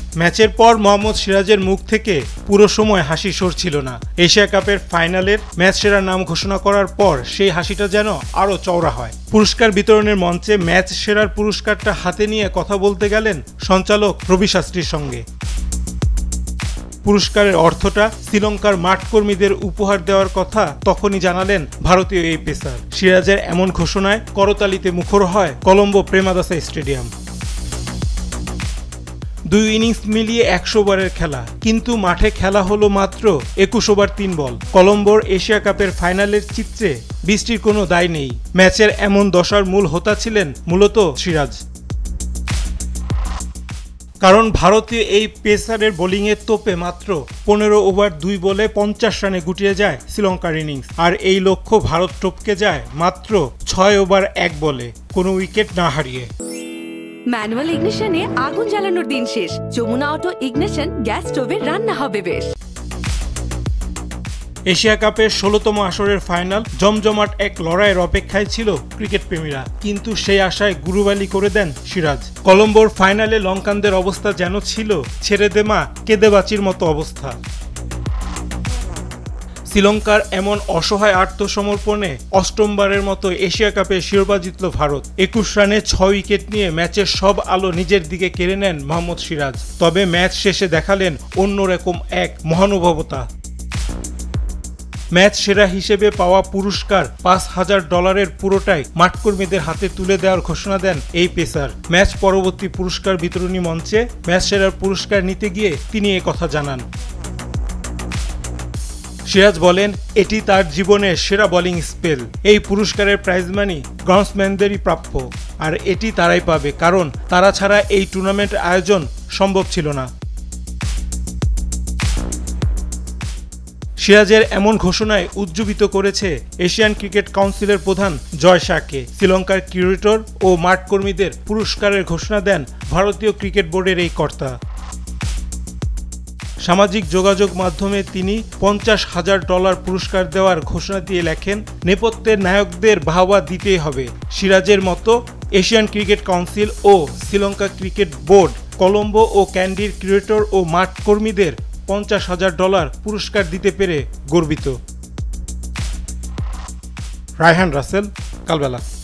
ম্যাচের পর মোহাম্মদ সিরাজের মুখ থেকে পুরো সময় হাসি সরছিল না। এশিয়া কাপের ফাইনালের ম্যাচ সেরার নাম ঘোষণা করার পর সেই হাসিটা যেন আরও চওড়া হয়। পুরস্কার বিতরণের মঞ্চে ম্যাচ সেরার পুরস্কারটা হাতে নিয়ে কথা বলতে গেলেন সঞ্চালক রবি শাস্ত্রীর সঙ্গে। পুরস্কারের অর্থটা শ্রীলঙ্কার মাঠকর্মীদের উপহার দেওয়ার কথা তখনই জানালেন ভারতীয় এই পেসার। সিরাজের এমন ঘোষণায় করতালিতে মুখর হয় কলম্বো প্রেমাদাসা স্টেডিয়াম। 2 ইনিংস মিলিয়ে 100 ওভারের খেলা, কিন্তু মাঠে খেলা হলো মাত্র 21 ওভার 3 বল। কলম্বোর এশিয়া কাপের ফাইনালের চিত্রে বৃষ্টির কোনো দায় নেই। ম্যাচের এমন দশার মূল হোতা ছিলেন মূলত সিরাজ। কারণ ভারতীয় এই পেসারের বোলিংয়ের তোপে মাত্র 15 ওভার 2 বলে 50 রানে গুটিয়ে যায় শ্রীলঙ্কার ইনিংস। আর এই লক্ষ্য ভারত টপকে যায় মাত্র 6 ওভার 1 বলে, কোনো উইকেট না হারিয়ে। ম্যানুয়াল ইগনিশনে আগুন জ্বালানোর দিন শেষ। যমুনা অটো ইগনিশন গ্যাস স্টোভে রান্না হবে বেশ। এশিয়া কাপের 16তম আসরের ফাইনাল জমজমাট এক লড়াইয়ের অপেক্ষায় ছিল ক্রিকেট প্রেমীরা, কিন্তু সেই আশায় গুরুবালি করে দেন সিরাজ। কলম্বোর ফাইনালে লঙ্কানদের অবস্থা যেন ছিল ছেড়ে দেমা কেঁদে বাঁচির মতো অবস্থা। শ্রীলঙ্কার এমন অসহায় আত্মসমর্পণে অষ্টমবারের মতো এশিয়া কাপে শিরোপা জিতল ভারত। 21 রানে 6 উইকেট নিয়ে ম্যাচের সব আলো নিজের দিকে কেড়ে নেন মোহাম্মদ সিরাজ। তবে ম্যাচ শেষে দেখালেন অন্যরকম এক মহানুভবতা। ম্যাচ সেরা হিসেবে পাওয়া পুরস্কার $5,000 পুরোটাই মাঠকর্মীদের হাতে তুলে দেওয়ার ঘোষণা দেন এই পেসার। ম্যাচ পরবর্তী পুরস্কার বিতরণী মঞ্চে ম্যাচ সেরার পুরস্কার নিতে গিয়ে তিনি একথা জানান। সিরাজ বলেন, এটি তার জীবনের সেরা বোলিং স্পেল। এই পুরস্কারের প্রাইজ মানি গ্রাউন্ডসম্যানদেরই প্রাপ্য, আর এটি তারাই পাবে, কারণ তারা ছাড়া এই টুর্নামেন্ট আয়োজন সম্ভব ছিল না। সিরাজের এমন ঘোষণায় উজ্জীবিত করেছে এশিয়ান ক্রিকেট কাউন্সিলের প্রধান জয় শাহকে। শ্রীলঙ্কার কিউরেটর ও মাঠকর্মীদের পুরস্কারের ঘোষণা দেন ভারতীয় ক্রিকেট বোর্ডের এই কর্তা। সামাজিক যোগাযোগ মাধ্যমে তিনি $50,000 পুরস্কার দেওয়ার ঘোষণা দিয়ে লেখেন, নেপথ্যের নায়কদের বাহবা দিতেই হবে। সিরাজের মতো এশিয়ান ক্রিকেট কাউন্সিল ও শ্রীলঙ্কা ক্রিকেট বোর্ড কলম্বো ও ক্যান্ডির ক্রিকেটর ও মাঠ কর্মীদের $50,000 পুরস্কার দিতে পেরে গর্বিত। রায়হান রাসেল, কালবেলা।